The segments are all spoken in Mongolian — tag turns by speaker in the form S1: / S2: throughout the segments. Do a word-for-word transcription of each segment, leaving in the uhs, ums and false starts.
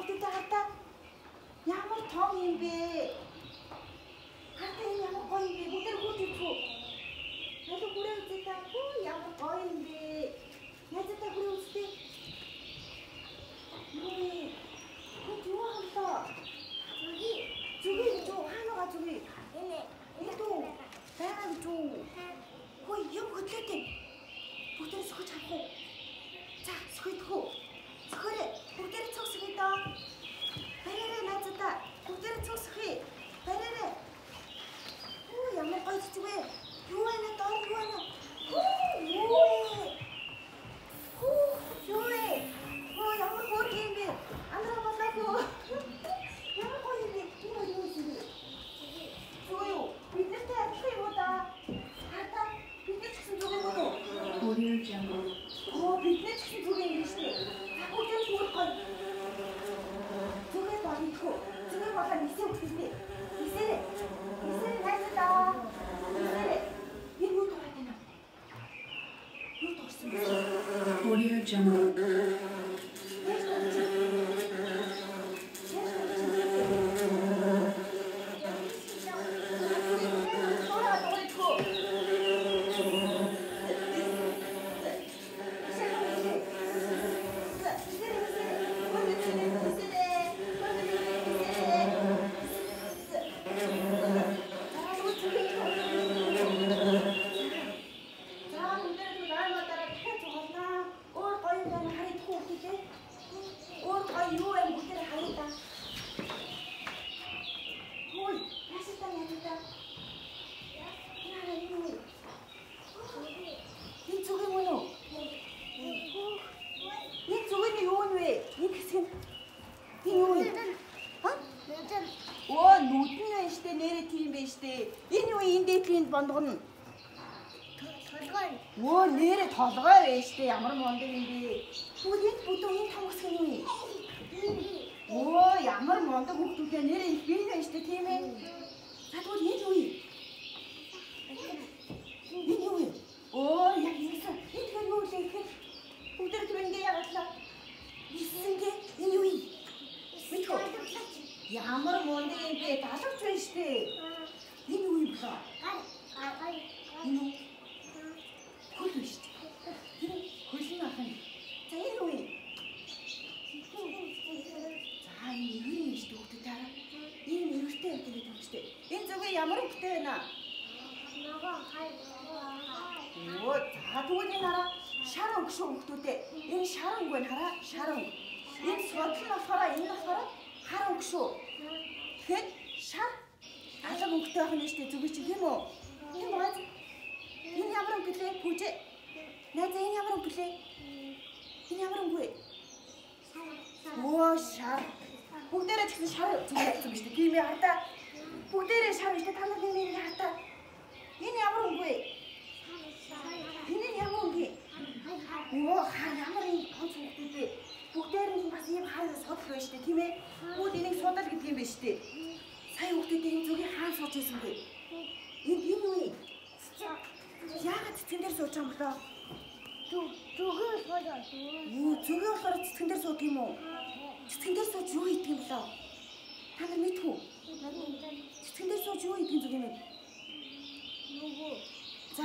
S1: хүүхдүүдээ хартаа. Ямар том юм бэ? Хартаа энэ ямар гоё юм бэ? Бүгд хүүхдүүд үү? Хадаа хүрээ үзээ та. Хөө ямар гоё юм бэ? Найзтай хүрээ үзтээ. Юу? Хөө юу хамлаа? Зүги. Зүги юу? Хаанаа зүги? Энэ. Энэ дүү. Бага дүү. Хөө юм хөтлөөтэй. Бүгдээ сөхөж авах уу? За, сөхөйдөх үү? Сөхөөрэй. Бүгдээ цог сөхөй доо. Бараарай найзтай. Бүгдээ цог сөхөй. Бараарай. Оо, ямар гоё зүг вэ? Юу вэ? Доор юу вэ? Оо, юу вэ? Оо, юу вэ? Оо, ямар гоё юм бэ? Андраа болоогүй. Ямар гоё юм бэ? Юу юу зүг? Юу юу? Бид нартай адилхан юм уу да? Хатаа бид нар ч гэсэн зүг юм уу? Өөрийн юм. Оо, бид нар ч гэсэн зүг юм шүү дээ. Бүгд зүг гоё. Зүгээ болчихоо. Зүгээ болоо нисээ өгсөндөө. Нисээрэй. Нисээрэй найзаа. Нисээрэй. Энэ юу тохиолдож байна? Юу тохиолсон бэ? Өөрийн юм. Бондгоно. Толгой. Оо нэрэ толгой байж тээ ямар мондөг юм бэ? Бүгд бүдүү энэ том хэсэг юм уу? Оо ямар мондөг хүүхдүүдээ нэрэ их бий байж тээ тийм ээ. За тэгвэл энэ юу юм? Энэ юу юм? Оо яг ийсэн. Энэ тэр юу вэ гэхээр бүгд тэр ингээ яагаад ийсэнгээ энэ юу юм? Мэдгүй. Ямар мондөг юм бэ? Талавч байж тээ. Энэ юу юм бэ? Энэ хөл биш. Энэ хөл нь ахын. За энэ юу юм? За энэ юу юм шүү дээ дараа. Энэ нэрвэртэй явдаг гэдэг юм шүү дээ. Энэ зөвхөн ямар хөлтэй байна? Нөгөө хай. Оо за тэгвэл энэ хараа шар өнгө шүү хөлтүүдээ. Энэ шар өнгө байна хараа шар өнгө. Энэ судал нь болохоор энэ болохоор хар өнгө шүү. Тэгэхээр шар алга өнгөтэй байх нь шүү дээ зөвхөн чи тийм үү? Энэ мод. Энэ ямар өнгө гэлээ? Пүүжэ. Найзаа энэ ямар өнгө гэлээ? Энэ ямар өнгө вэ? Оо шар. Бүгдээрээ ч гэсэн шар зүгээрсэн биз дээ. Тийм ээ хатаа. Бүгдээрээ шар биш дээ. Та нарын нэрийг хатаа. Энэ ямар өнгө вэ? Энэ ямар өнгө? Оо хаа ямар энэ хонц өнгөтэй вэ? Бүгдээр нь бас ийм хаан судал байж дээ. Тийм ээ. Бүгд энийг судал гэдэг юм биш дээ. Сая хүүхдүүд энэ зүгийн хаан сууж байсан бэ? Энэ энэ юу вэ? Яагаад цэцгэн дээр сууж байгаа юм болоо? Зүг зүгээр сууж байгаа. Юу зүгээр болохоор цэцгэн дээр суудаг юм уу? Цэцгэн дээр сууж юу хийдэг юм болоо? Та нар мэдхүү? Цэцгэн дээр сууж юу хийдэг зүг юм бэ? Нүгөө. За.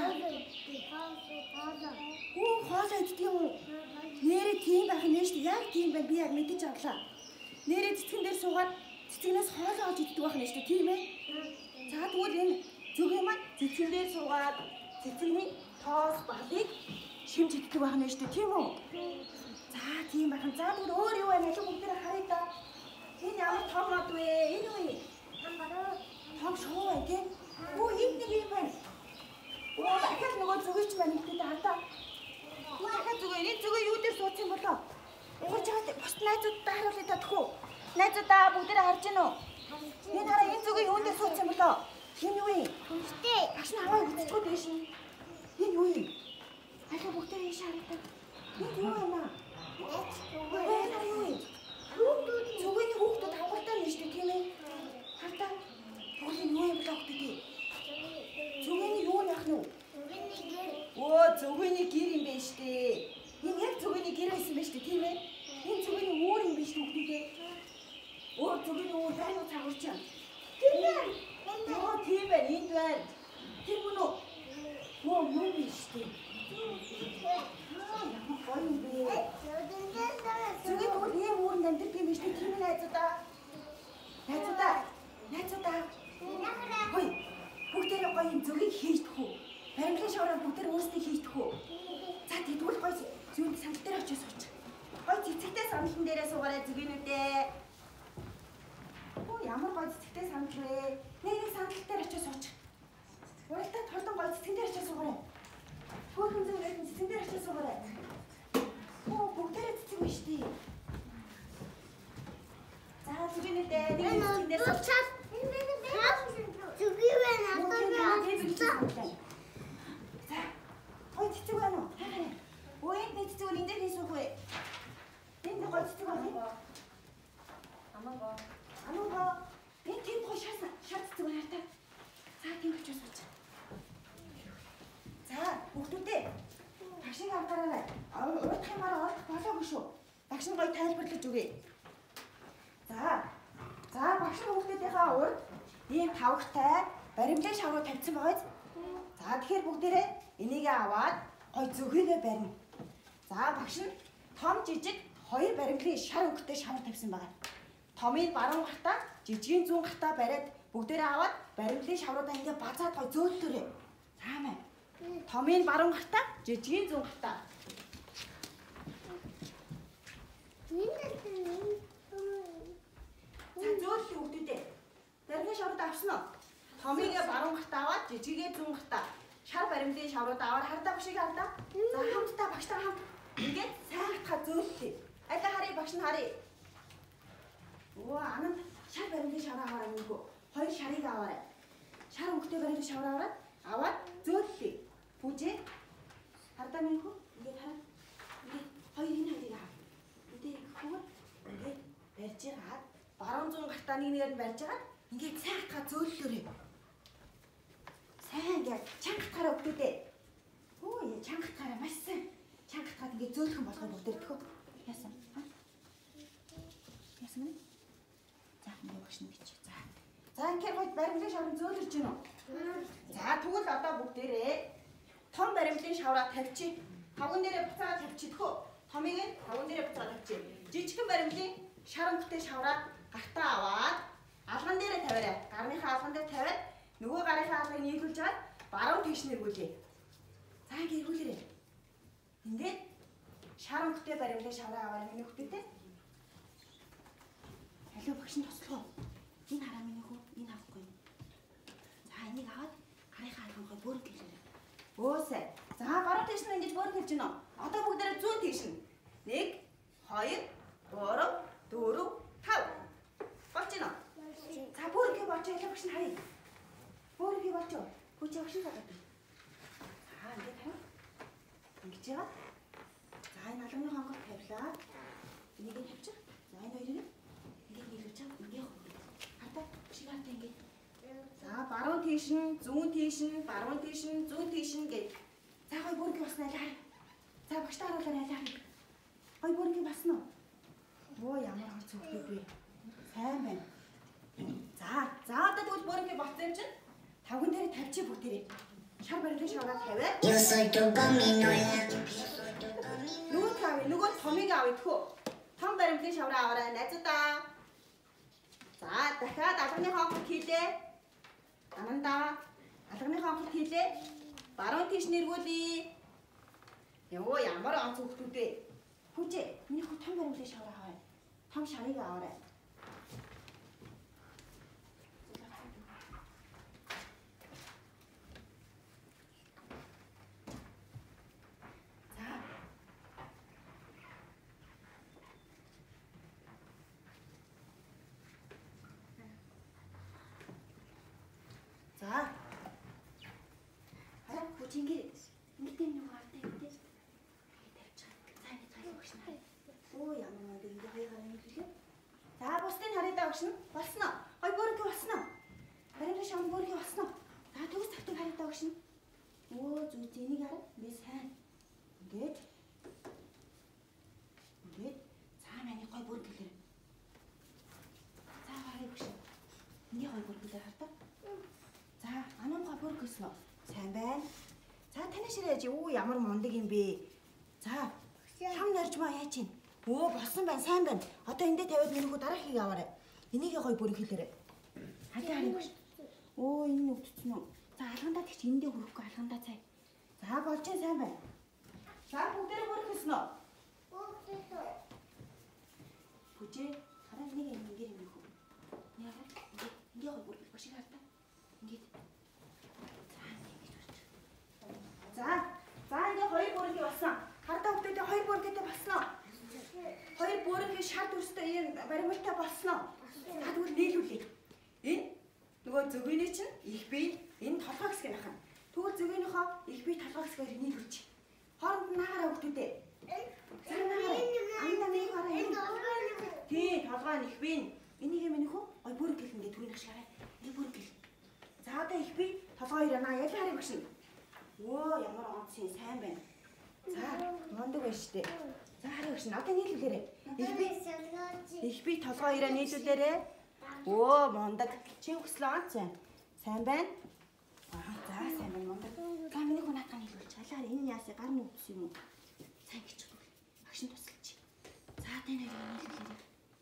S1: Оо хоолой иддэг юм уу? Нэрээ тийм байх нь шүү дээ. Яг тийм байна. Би яг мэдэж авлаа. Нэрээ цэцгэн дээр суугаад цэцгнээс хоолой олж иддэг байх нь шүү дээ. Тийм ээ? За тэгвэл энэ зүг юм аа цэцгэн дээр суугаад цэцэгний тоос балыг шимж иддэг байх нь шүү дээ. Тийм үү? За тийм байх нь. За тэгвэл өөр юу байна? Бүгд харъя да. Энэ ямар том мод вэ? Энэ юу юм? Том шуу бай тийм. Оо энэ нэг юм байна. Оо дахиад нөгөө зүгийч маань ихтэй хатаа. Оо дахиад зүгээ. Энэ зүгээ юу дээр сууц юм болоо? Ууж байгаа бос найзуудтай харуулъя та тхүү. Найзуудаа бүгд харж гинэ үү? Энэ хараа энэ зүгээ юунд дээр сууц юм болоо? Энэ юу юм? Хүнстэй. Багш нь аваа үзчихгүй дээ шин. Энэ юу юм? Ахаа бүгдээ ийш харагдав. Энэ юу юм аа? Энэ юу юм? Зүгээний хүүхдүүд авгалтай нь шүү дээ тийм ээ. Хартаа. Бүгд юу юм болоо хүүхдүүд? Зүгээний юу яах нь вэ? Оо зүгээний гэр юм байна шүү дээ. Энэ яг зүгээний гэр байсан байна шүү дээ тийм ээ. Энэ зүгээний өөр юм байна шүү дээ хүүхдүүд. Зүгийн нөгөө дайнуу цагуурч юм. Тийм ээ. Йоо тийм ээ энд байна. Тэр мөн үү? Оо мөн биш тийм. Аа ямар гоё юм бэ? Зүгийн нөгөө ийм ууранд амьдарч юм биш тийм ээ найзуудаа. Найзуудаа. Найзуудаа. Хөөе. Бүгдээрээ гоё юм зүгийг хийдэх үү? Баримлын шавраа бүгдээр өөрсдөө хийдэх үү? За тэгвэл гоё зүгийн сандал дээр очиж сууч. Гоё цэцэгтэй сандалтан дээрээ суугаарай зүгийнүүдээ. Оо ямар гоё цэцэгтэй сандал вэ? Нэг нэг сандал дээр очиж сууч. Уралдаа тордон гоё цэцгэн дээр очиж суугаарай. Хөөхөн зөв нэг цэцгэн дээр очиж суугаарай. Оо бүгдээрээ цэцэг биш тий. За зүгийнүүдээ нэг цэцгэн дээр сууч.
S2: Зүгийн байна надад.
S1: За. Гоё цэцэг байна уу? Оо энэ нэг цэцэг энэ дээр хийсүүх вэ? Энэ гоё цэцэг байна уу? Амаагаа. Амаагаа. Энэ тийм гоё шат шат цэцэг байна та. За тийм очиж сууч. За хүүхдүүдээ ташиг авдараарай. Урд хямаар орох болоогүй шүү. Багш нь гоё тайлбарлаж өгье. За. За багш нь хүүхдүүдийнхээ урд ийм тавхтай баримлын шавруу тавьсан байгааз. За тэгэхээр бүгдээрээ энийг аваад гоё зөөхийгээ барина. За багш нь том жижиг хоёр баримлын шар өнгөтэй шавар тавьсан байгаа. Томыг баруун гартаа, жижигийн зүүн гартаа бариад бүгдээрээ аваад баримлын шавруудаа ингээ базаад гоё зөөлтөрөө. Таамаа. Томыг баруун гартаа, жижигийн зүүн гартаа. За зөөлтөө бүгдүүдээ. Баримлын шавруудаа авсан уу? Томыг баруун гартаа аваад, жижигээ зүүн гартаа. Шар баримлын шавруудаа аваад хардаа багшийг хардаа. За хамтдаа багштай хамт ингээд сайн хатгаа зөөлтөө. Айда харъя багш нь харъя. Оо ананд шар баримлын шавраа аваарай мөнгөө. Хоёр шарыг аваарай. Шар өнгөтэй баримлын шавраа аваад аваад зөөлтөө. Бүжээ. Хардаа мөнгөө. Ингээд хараа. Ингээд хоёр энэ хоёрыг аваа. Эдгээр хөвөр ингээд барьж яагаад баруун зүүн гартаа нэг нэгээр нь барьж яагаад ингээд сайн хатгаа зөөлтөөрэй. Сайн ингээд чанга хатгаараа өгдөө. Оо яа чанга хатгаараа маш сайн. Чанга хатгаад ингээд зөөлхөн болгох бүгдээр төхөө. Яасан? Яасан бэ? За ингээд багш нь бичээ. За. За ингээд гоо баримлын шаврын зөөлөрж гинөө. За тэгвэл одоо бүгдээрээ том баримлын шавраа тавьчих. Тавган дээрээ буцаагаад тавьчих төхөө. Томыг нь тавган дээрээ буцаагаад тавьчих. Жижигхэн баримлын шар өнгөтэй шавраа гартаа аваад алган дээрээ тавиарай. Гарныхаа алган дээр тавиад нөгөө гарынхаа алгыг нийлүүлж аваад баруун тийш нэргүүлье. За ингээд эргүүлээрэй. Ингээд шар өнгөтэй баримлын шавраа аваад миний хүүхдүүдээ. Алуу багш нь туслах уу? Энэ хараа миний хүү, энэ авахгүй. За энийг аваад гарынхаа алгангой бөөрөг хэлээрэй. Өөсэй. За баруун тийш нь ингэж бөөрөг хэлж гинөө. Одоо бүгдээрээ зүүн тийш нь. нэг, хоёр, гурав, дөрөв, тав. Болж гинөө. За бөөрөг болчих алуу багш нь харъя. Бөөрөг болчих. Хүчээ багш нь сагаад. За ингээд хараа. Ингэж яагаад? За энэ алганы хонгор тавилаа. Энийг нь тавьчих. За энэ хоёрыг ингээд нийлүүлж чам ингээд хардаа шиг хардаа ингээд. За баруун тийш нь, зүүн тийш нь, баруун тийш нь, зүүн тийш нь гээд. За гой бүрэг басна алаа. За багштай харуулаарай алаа. Гой бүрэг басна уу? Оо ямар хол цогтөг вэ? Сайн байна. За, за одоо тэгвэл бүрэг болсон юм чинь тавган дээр тавьчих бүгдээрээ. Шар барилгын шавраа тавиад. Нөгөө тавь, нөгөө томыг авъя тхөө. Том баримлын шавраа аваарай найзуудаа. За дахиад алганы хонгорт хийлээ. Анандаа алганы хонгорт хийлээ. Баруун тийш нэргүүлье. Йоо ямар онц хүүхдүүд вэ? Хүчээ миний хүү том баримлын шавраа аваарай. Том шарыг аваарай. За. Хараа хүч ингээд ингээд юм уу хаатай гэдэг. Тавьчих. За ингээд хайх багш нар. Оо ямар нэг ингээд хайх хараа юм гэлээ. За бусдын харъя даа багш нь. Болсноо. Гой бөөрөг болсноо. Баримлын шавны бөөрөг болсноо. За төгс тавтыг харъя даа багш нь. Оо зүг зэнийг хараа. Би сайн. Ингээд. Ингээд. За миний гой бөөрөг гэлээ. За ширээж өө ямар мундаг юм бэ. За хам нарж маа яа чинь. Өө болсон байна, сайн байна. Одоо эндээ тавиад минийхүү дараахыг аваарай. Энийг гоё бүрхэлээрэй. Хадаа харин. Өө энэ өвдсөн үү? За алгандаа тэгч эндээ хүрэхгүй алгандаа цай. За болж сайн байна. За бүгдээрээ бүрхэлсэн үү? Бүрхэлсэн. Бүжээ хараа нэг юм ингээр юм хөө. Яа ингээ ингээ гоё бүрхэл башиг хартаа. Ингээд. За за ингээ хоёр бүрхэл болсон. Хардаа өвдөдөө хоёр бүргэлтэй болсноо. Хоёр бүрхэл шард өстэй энэ баримттай болсноо. Та тэгвэл нийлүүлээ. Энэ нөгөө зөгөөний чинь их бие энэ толгой хэсэг байх юм. Тэгвэл зөгөөнийхөө их бие толгой хэсгээр нийлүүлж. Хооронд нь наагаараа өвдөдөө. Анда нэг хараа энэ. Тий, толгой их бие. Энийг минийх үү? Ой бүргэл ингээ түрийн хашгаарай. Нэг бүргэл. За одоо их бие толгой ирээ наа ял харыг багшин. Өө ямар онцгой сайн байна. За мундаг байна штэ. За харыг багшин одоо нийлүүлээрэй. Их бие их бие толгой ирээ нийлүүлээрэй. Өө мундаг. Чи өглөө онц байна. Сайн байна. Аа за сайн байна мундаг. За миний хүн хатаа нийлүүлж. Алаар энэ яасаа гар нүдс юм уу? Сайн гэж байна. Багшин тусалж. За тань хоёр нийлүүлээрэй.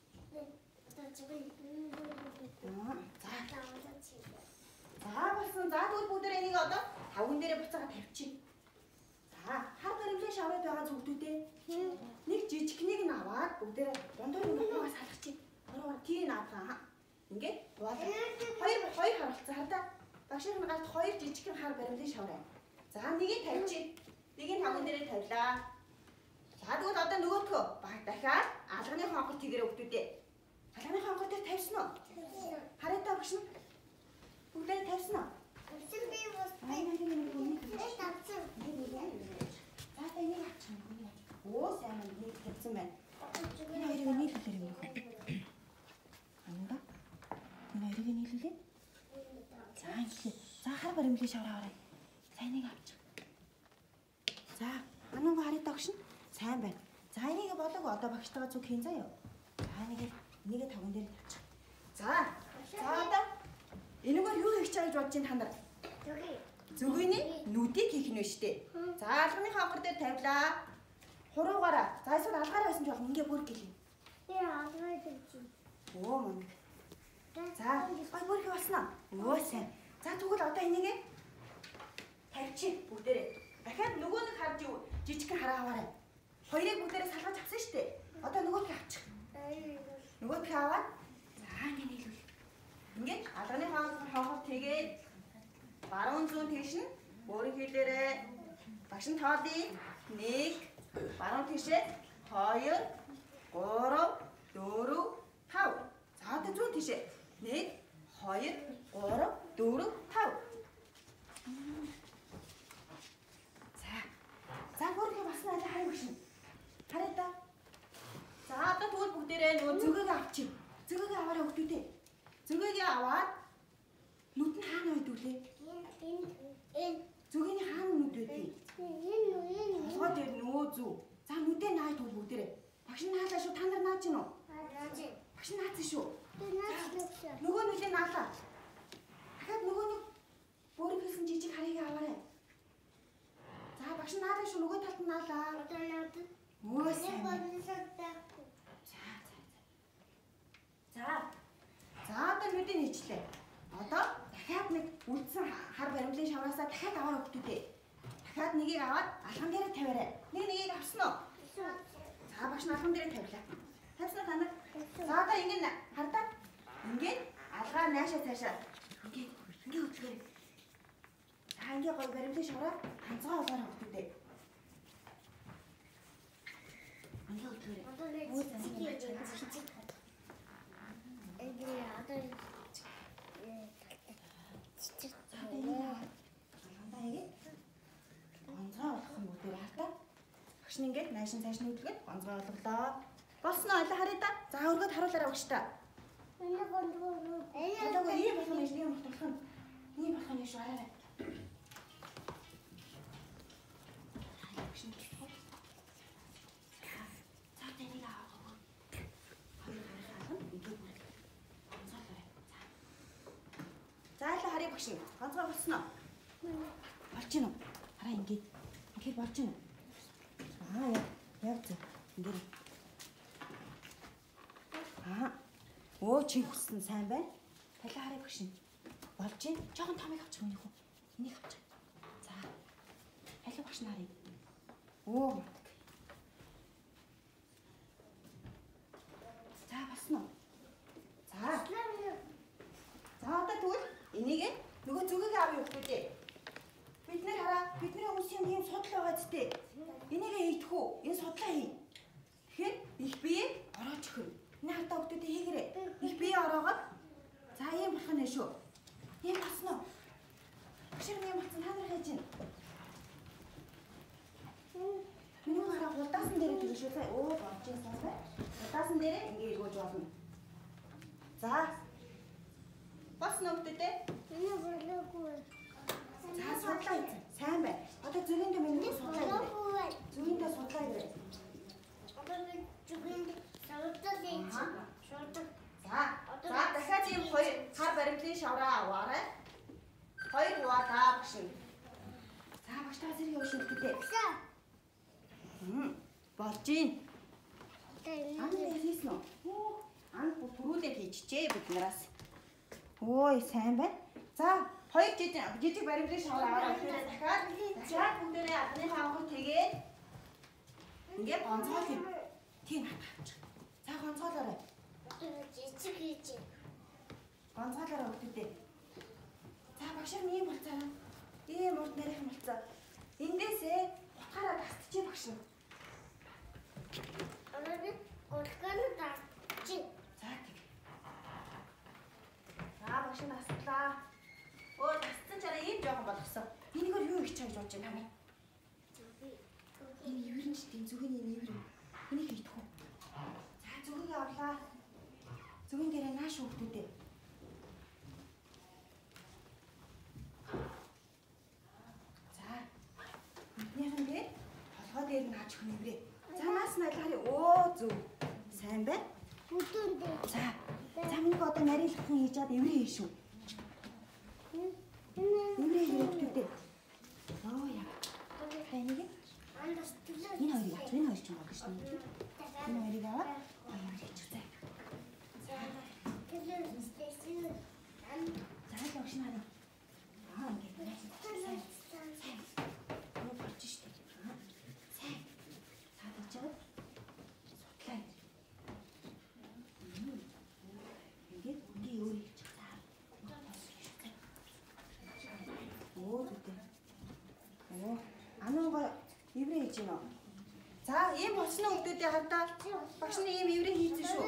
S1: За болсон. За тэгвэл бүгдээ энийг одоо тавган дээрээ буцаага тавьчих. За хар баримлын шавраад байгаа зүгтүүдээ нэг жижигхнийг нь аваад бүгдээ дундуур нь нутгаас салгачих. Ороо тий наадгаа. Ингээд бол хоёр хоёр харалцсан хардаа. Багшийн гарт хоёр жижигхэн хар баримлын шавраа. За нэгийг тавьчих. Нэгийг тавган дээрээ тавилаа. За тэгвэл одоо нөгөөдхөө баг дахиад алганы хонгор тэгэрэ өгдүүдээ. Алганы хонгор дээр тавьсан уу? Хараатай багш нь бүгдээ тавьсан уу? Тавьсан би бас. Аа нэг нэг нэг тавьсан. За та энийг авчих юм. Оо сайн нэг тавьсан байна. Энэ хоёрыг нийлүүлэх юм байна. Анда. Энэ хоёрыг нийлүүлээ. За ингэ. За хар баримлын шавраа аваарай. Сайн нэг авчих. За ананг хараатай багш нь сайн байна. За энийг болоог одоо багштайгаа зүг хийн заяа. За энийг энийг тавган дээр тавьчих. За. За одоо энэгээр юу хийх гэж бодож байна та нар? Зүгий. Зүгийний нүдийг хийх нь вэ штэ. За алганы хонгор дээр тавилаа. Хуруугаараа. За эсвэл алгаараа байсан жоох ингээ бүр гэлээ. Би алгаараа тавьчих. Оо мундаг. За гой бүрхий болсноо. Оо сайн. За тэгвэл одоо энийг тавьчих бүгдээрээ. Дахиад нөгөө нэг харж жижигхэн хараа аваарай. Хоёрыг бүгдээрээ салгаж авсан штэ. Одоо нөгөөдхөө авчих. Нөгөөдхөө аваад за ингээ нийлүүл. Ингээд алганы хонгор тэгээд баруун зүүн тийш нь өөрийн хэлээрээ багш нь тоолъё. нэг баруун тийшээ хоёр гурав дөрөв тав. За одоо зүүн тийшээ нэг хоёр гурав дөрөв тав. За. За өөрийн басна аль харин багш нь. Хараа та. За одоо тэгвэл бүгдээрээ нөгөө зөгийг авчих. Зөгийг аваарай өгдөө. Зөгийг аваад нүд нь хаана байдаг вэ? Энэ энэ зөгийн хаана нүд байдаг? Энэ энэ толгой дээр нөө зүг. За нүдээ наад тул бүгдээрээ. Багш наалаа шүү. Та нар нааж гин үү? Нааж. Багш нааж шүү. Би нааж нүгсээ. Нөгөө нүдээ наалаа. Дахиад нөгөө нэг бүрэг хийсэн жижиг харыг аваарай. За багш наалаа шүү. Нөгөө талд нь наалаа. Одоо наад. Мөө сайн. За за. За. За одоо нүдийг хийчлээ. Одоо дахиад нэг үлдсэн хар баримлын шавраасаа дахиад аваад өгдөө. Дахиад нэгийг аваад алган дээр тавиарай. Нэг нэгийг авсан уу? За багш алган дээр тавилаа. Тавьснаа та нар. За одоо ингэ хардаа. Ингээд алгаа наашаа цаашаа. Ингээд ингээ хөтлөөрэй. За ингээ гой баримлын шавраа ганцхан аваад өгдөө. Ингээ хөтлөөрэй. Одоо нэг цэцэг. Эгэ одоо цэцэг цаа. Андаа ингэ. Гонцгой болох юм уу дээр хартаа. Багш нь ингээд наашин цааш нь хөтлгээд гонцгой болголоо. Болсон уу аль харъя та. За өргөд харуулаарай багш та. Энэ гонцгой. Энэ ийм болох юм ийм болох юм. Ийм болох юм шүү арай. Багш нь хэлэх. За тэнийг авах. За аль харъя багш нь. Гонцгой болсон уу? Болж гин үү? Хараа ингээд тэгэхээр болж байна. Аа яа. Яа зү. Ингээд. Аа. Оо чи хүссэн сайн байна. Талаа хараа багшин. Болж байна. Жохон томыг авчих юм уу? Энийг авчих. За. Халиу багш нарыг. Оо мартаг. За басна уу? За. За одоо тэгвэл энийг нөгөө зүгийг авъя хүүхдүүдээ. Бид нэр хараа бидний хүмүүсийн юм судал байгаа зү. Энийг хийх үү? Энэ судлаа хий. Тэгэхээр их бие орооч өхөр. Энэ хатаа хүүхдүүдээ хийгээрэй. Их бие ороогоод за ийм болох нь шүү. Ийм басна уу? Багшир ийм болсон та нар хийж байна. Миний хараа гулдаасан дээр тэгэж шүү. Оо болж байсан бай. Гулдаасан дээр ингэ эргүүлж болно. За. Басна хүүхдүүдээ. Энэ болоогүй. За судлаа хийх. Сайн бай. Одоо зүгэндээ миний судлаа хийх. Зүгэндээ судлаа хийх. Одоо зүгэндээ судлаа хийх. За. За дахиад ийм хоёр хар баримтлын шавраа аваарай. Хоёр хуваа таа багшин. За багш та зэрэг явуулж өгдөө. Хм. Болж ийн. Ан хийсэн үү? Ан түрүүлээд хийчихээ бид нараас. Ой сайн байна. За хоёр жижиг жижиг баримтлын шавар аваад ирэхээр дахиад дахиад бүгдээрээ адныхаа авах тэгээд ингээд гонцоол юм. Тийм хатаач. За гонцоолоорой. Жижиг хийж. Гонцоолоорой өгдөө. За багшаар ийм болцоо. Ийм урд нарийнх нь болцоо. Эндээсээ утгаараа тасчих багш. Анаа утгаараа тасчих. За тэг. За багш наслаа. Оо тасцсан чараа ийм жоохон болгосон. Энийгээр юу их чааж болж байна хамаа. Энэ юу юм чи зүгийн энэ юу юм. Энийг хийх үү? За зүгийг авлаа. Зүгийн дээрээ нааш хүүхдүүдээ. За. Эднийхэн дээр толгой дээр наач хөнөврээ. За наас наалахыг оо зүг. Сайн байна. Бүдүүндээ. За. За минь одоо нарийнхан хийж чад эврээ хийш үү? Эврээ хийхдээ. Аа яа. Энийг энэ хоёрыг авч энэ хоёр ч юм байна шүү дээ. Энэ хоёрыг аваад аваад хийчихье. За. За явж наа. Аа ингэ. Сайн. Сайн. Юу болж штэ. Сайн. Саад чад. Судлаа. Ингээд үний өөр хийчих. Оо зүтэй. Оо анууга эврээ хийж гинөө. За ийм болсны хүмүүстэй хавтаа багшны ийм эврээ хийсэн шүү.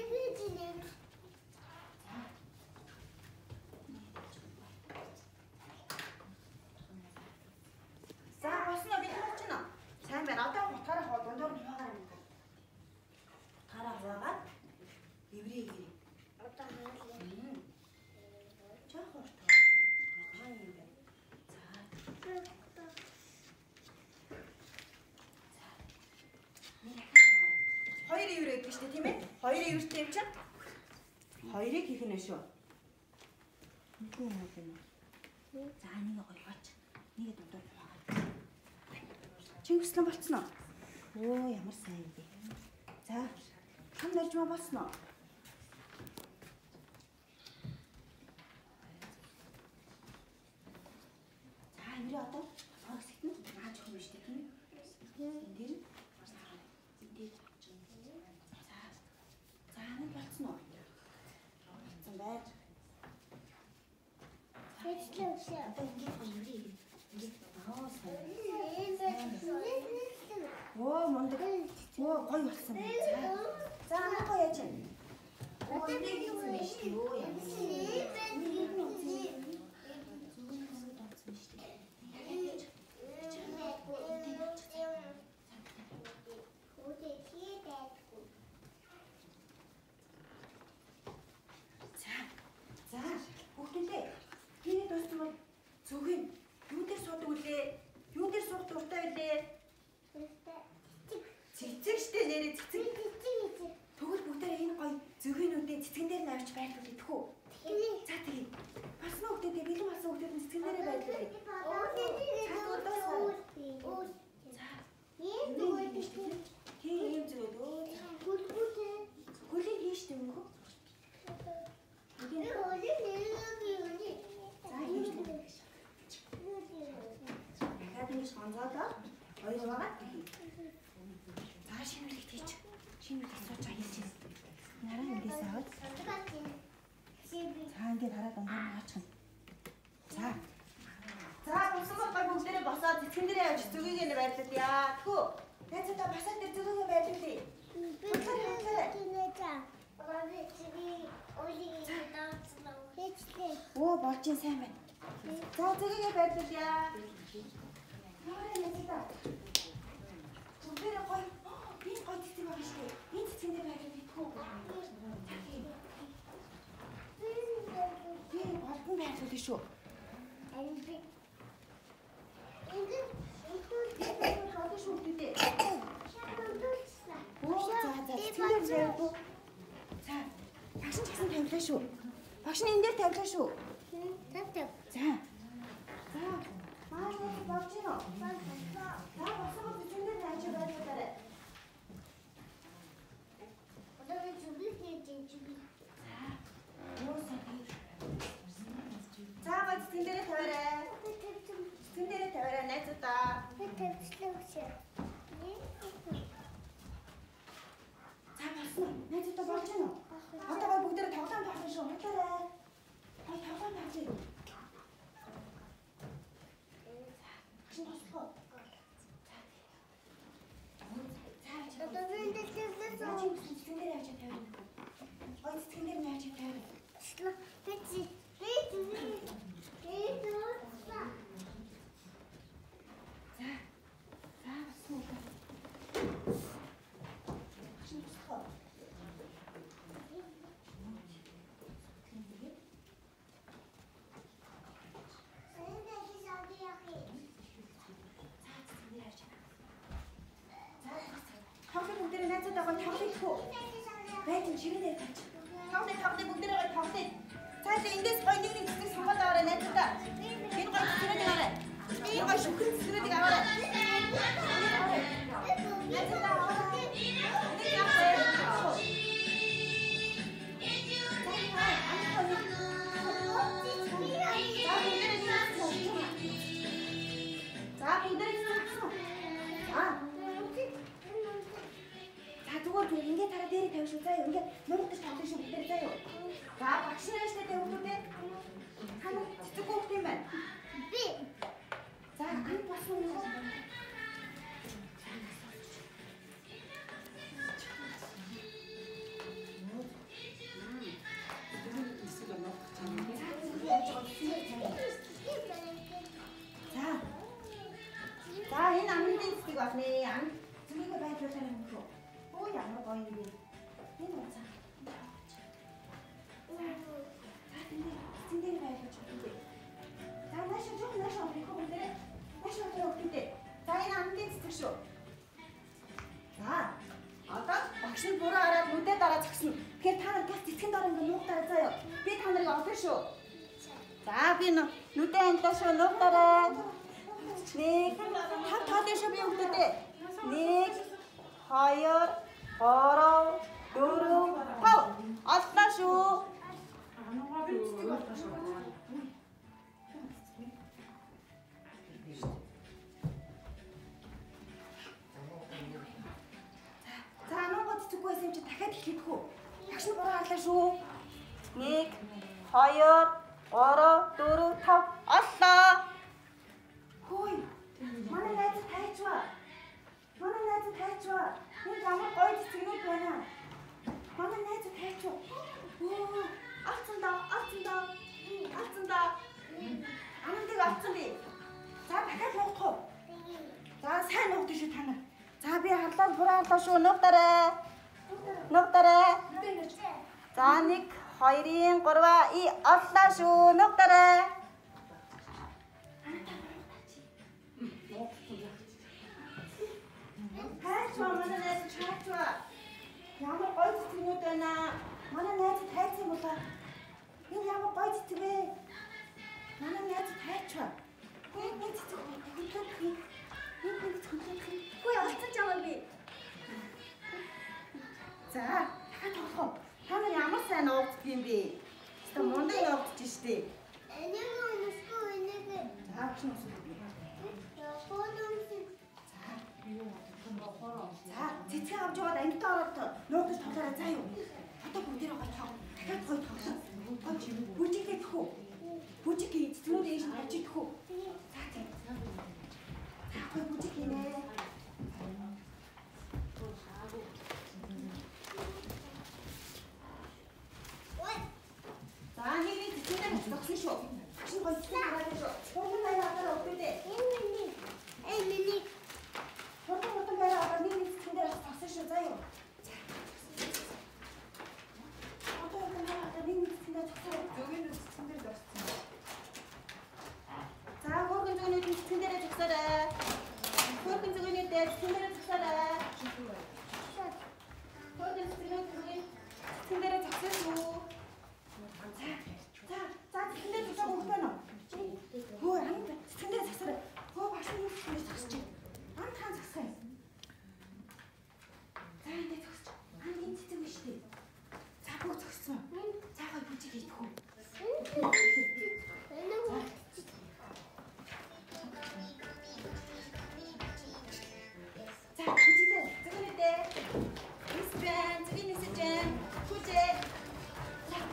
S1: За болсноо бид хийж гинөө. Сайн байна. Одоо утгаараа хоо дундуур нь хаагаар юм. Утгаараа хаагаад эврээ хийгэрээ. Одоо хаагаад. Чаа хоортой. Аа юм байна. Хоёр эврээ гэдэг чинь тийм ээ. Хоёр эвэртэй юм чинь. Хоёрыг хийх нь шүү. Нэг юм уу юм. За нэг гоёгооч. Нэг дундуур хаагаад. Чингэслэн болцсон уу? Оо ямар сайн юм бэ. За хам наржмаа болцсон уу? За эврээ одоо хагас ихнэ. Наач юм шүү дээ тийм ээ. Энд дээр Зааны болцсон уу? Болцсон байж. Хэвчлээ. Одоо ингэж юм. Ингэж аа сайн. Оо мондөг. Оо гоё болсон байна. За манай гоё яаж юм? Одоо нэг юм биш үү? Оо яа. Зүгэн юу дээр суудаг үлээ? Юу дээр суух дуртай үлээ? Цэцэг штэ нэрээ цэцэг. Тэгвэл бүгдээ энэ гоё зүгэнүүдээ цэцгэн дээр навч байлгүй идэх үү? За тэгээ. Басна хүүхдүүдээ бэлэн болсон хүүхдүүд нь цэцгэн дээрээ байлгүй. За шинэлэгт хийч. Шинэлэгт сууж аяж. Нараа ингээс аваад. За ингээд хараад онгор аачих. За. За босгоо гай бүгдээрээ босоод цэцгэн дээр явж зүгийг нь байрлуулъя. Тхүү. Найзуудаа басаад дээр зүгийг байрлуулъя. Оо болж ин сайн байна. За зүгийг байрлуулъя. Наарай найзуудаа. Зүгээр гой. Би гой цэцэг байгаа шүү дээ. Би цэцгэн дээр байрлуулъя. Тхүү. Би болтон байрлуулъя шүү. Энди. Энди. Энди хадаж шүү дээ. Оо за за цэцгэн дээр байрлуу. За. Багш нь гэсэн тавилаа шүү. Багш нь энэ дээр тавилаа шүү. Тав тав. За. За. Маа болж гинэ. За босоо цэцгэн дээр яаж байрлуулаарай. Одоо би зүгээс хийж чинь. Оо сая. За бац цэцгэн дээр тавиарай. Цэцгэн дээр тавиарай найзуудаа. Би тавьчихлаа гэж. За болсон. Найзуудаа болж гинэ. Одоо бүгдээ тоглоом тоглоно шүү. Хотлоорой. Хай тоглоом тоглоё. Чи бослоо. За. Одоо би энэ дээр зөө. Цэцгэн дээр яаж тавиарай. Ой цэцгэн дээр яаж тавиарай. Би би би би За. За, супер. Тавлын бүгдээ найзуудаа гоо тавлыхгүй. Байж чигээр тавьчих. Тавлын тавлын бүгдээ гоо тавлыг. Цааш эндээс гоо нэг нэг цэцэг сонгоод аваарай найзуудаа. Энэ гоо цэцгэрийг аваарай. Энэ гоо шүхэн цэцгэрийг аваарай. Найзуудаа аваарай. Нэг аваарай. За бүгдээ цэцэг. Аа. Зүгээр ингээд тараа дээр тавьж шүү заа. Ингээд нүрдэж тавьж шүү бүгдээ заа юу. За багш нар штэ төвлөдөө. Хана цэцэг хөөх юм байна. Би. За ань басан юм. За. За энэ амны цэцэг байна. Ань зүгийг байдлуулаарай юм шүү. Оо ямар гоё юм бэ. Энэ уу цаа. За тийм дээр байж байгаа. За нааш жоо нааш авах бүгдээ. Нааш авах бүгдээ. За энэ амны цэцэг шүү. За одоо багш нь буруу хараад нүдээ дараа зогсно. Тэгэхээр та нар газ цэцгэн дараа ингэ нуугтаа заяа. Би та нарыг олно шүү. За би нүдээ англаа шүү нуугтаарай. Нэг тав тоолын шүү би бүгдээ. Нэг хоёр Ороо, дөрөв, тав. Аллаа шүү. За, нуугад цэцэггүй байсан юм чи дахиад хэлэх үү? Багш нь буруу харлаа шүү. Нэг, хоёр, ороо, дөрөв, тав. Аллаа. Хөөе. Манай найз тайчваа. Манай найз тайчваа. Энэ ямар гоё цэцгнүүд байна. Манай найз тайчваа. Оо, алцсан да, алцсан да. Алцсан да. Амандыг алцсан би. За дахиад нуух уу? За сайн нуух шүү та нар. За би харлаа буруу харлаа шүү. Нуугтарай. Нуугтарай. За нэг, хоёрын, гурваа, и аллаа шүү. Нуугтарай. Хайчваа манай найз хайчваа. Ямар гоё цэцгнүүд байна. Манай найз хайцсан болоо. Энэ ямар гоё цэцэг вэ? Манай найз хайчваа. Энэ цэцэг хөтлөх. Энэ хөтлөх. Хөөе алцсан жаа би. За, дахиад тоглох. Та нар ямар сайн уугддаг юм бэ? Та мундаг уугдаж штэ. Энийг өнөсгөө энийг. За, чи өсгөө. За. 자, 지체 암조가 냉기 떨어부터 너도 덩달아 짜요. 어떤 무대로 가서 다들 거의 덩달아. 보직게 코, 보직게 스노데이션 같이 코. 자, 자, 거의 보직이네. 자, 힘이 지체는 딱 쓰셔. 지금 거의 쓰는 거 같아서. 어떤 나이 아까는 어떨 때? 에이, 릴리. 어떤 어떤 나이 아까 힘이 지체는 딱 쓰셔줘요. 자, 호근종이 스탠드를 죽서라. 호근종이 때 스탠드를 죽서라. 호근종이 스탠드를 죽서고. 자, 자, 자, 스탠드 죽서고 오빠는. 뭐 아닌데 스탠드를 죽서라. 뭐 맛있는 스탠드 죽서지. 안 타는 죽서요. 자, 이제 죽서. 한긴 치트고 시대. 자, 뭐 죽서. 자, 거기 부치기 있고. 자, 부치기 찍을 때 리스트란, 저기 리스트란, 부치. 자.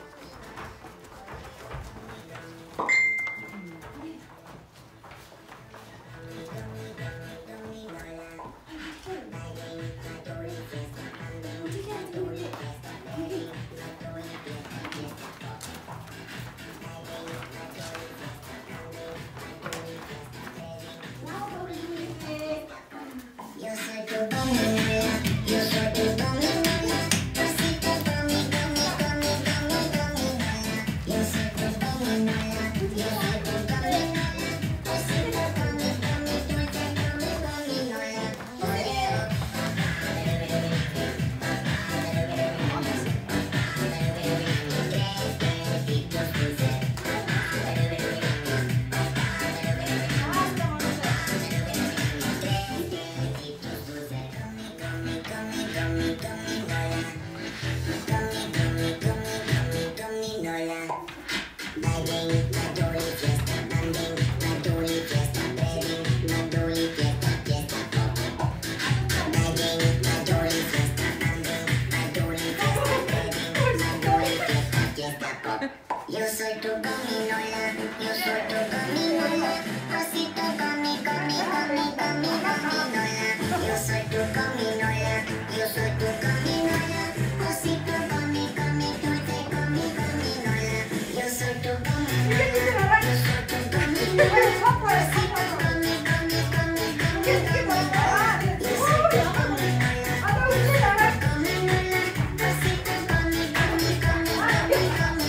S2: Yo soy tu gominola, yo soy tu gominola, osito gomi, gomi, gomi, gomi, gominola. Yo soy tu gominola, yo soy tu gominola, osito gomi, gomi, dulce gomi, gominola. Yo soy tu gominola, yo soy tu gominola, osito gomi, gomi, gomi, gomi, gominola. Yo soy tu gominola, yo soy tu gominola, osito gomi, gomi, gomi, gomi,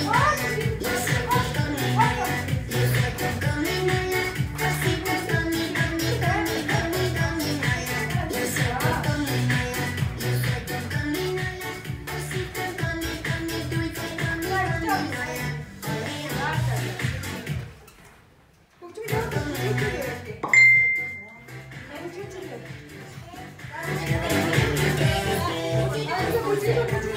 S2: gominola.
S1: 아, 이거 뭐지? 이거 뭐지?